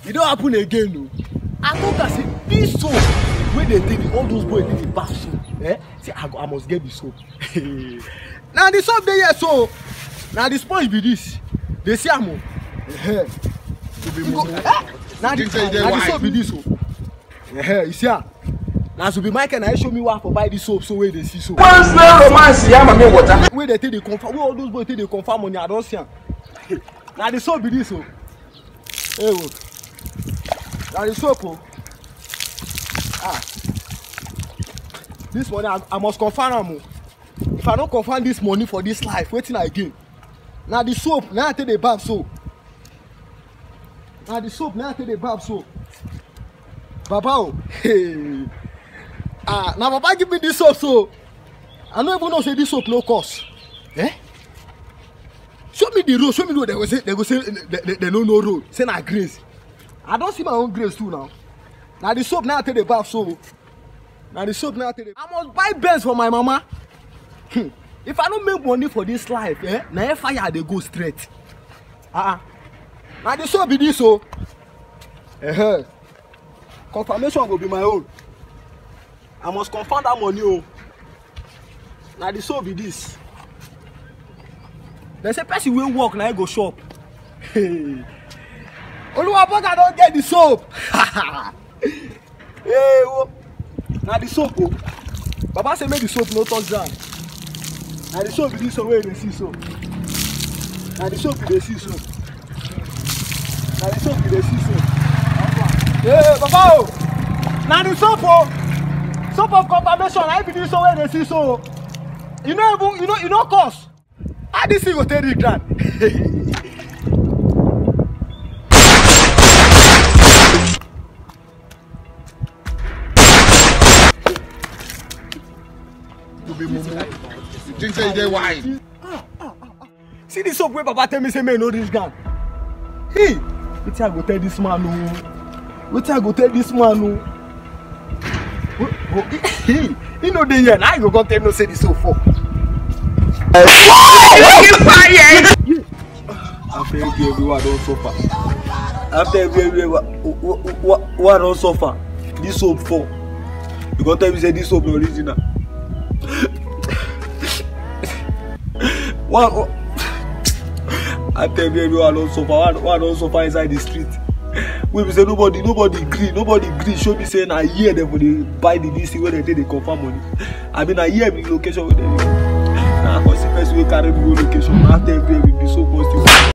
it don't happen again no. I thought I say this soap wey dey take all those boys dey bath soap. Say I must get the soap. Now the soap dey here so. Now the sponge be this. They see am o. Now the soap be this o. You see am. Now so be Michael na show me where for buy this soap so wey dey see so. Once no romance ya mama water. Wey dey take dey confirm, wey all those boys take dey confirm money I don see am. Now the soap be this o. Hey wo. Now the soap o. This money I must confirm am o. If I don't confirm this money for this life, wetin I gain? Now the soap, now I take the bath so. Now the soap, now I take the bath so. Baba o. Hey. Now Papa give me this soap so. I don't even know say this soap no cost. Show me the road, show me the road. They go say they no road. Say na grace. I don't see my own grace too now. Now the soap now I take the bath so. Now the soap now I take the. I must buy Benz for my mama. If I don't make money for this life, now fire they go straight. Now the soap be this so. Confirmation will be my own. I must confirm that money. Oh. Now the soap be this. There's a person will walk now go shop. Hey. Oluwaboga don't get the soap. Hey, oh. Now the soap. Oh. Baba say make the soap no touch down. Now the soap be this way they see so. Now the soap they see so. Now the soap they see so. Hey, Baba. Oh. Now the soap. Oh. Soap of confirmation, I be this way they see so. You know cost. How this thing go 30 grand? You think say they wine? See this soap where Papa tell me say me know this gun. Hey, wetin I go tell this man no? Wetin I go tell this man no? He know dey here. Now I go tell no say this soap for. After everywhere don't suffer. After everywhere what don't suffer. This soap for. You go tell me say this soap no original. What? After everywhere don't suffer. What don't suffer inside the street? We say nobody gree. Show me saying I hear them for the buy the DC where they confirm money. I mean I hear the location where they. Now consequence we carry the location. After everywhere we be so positive.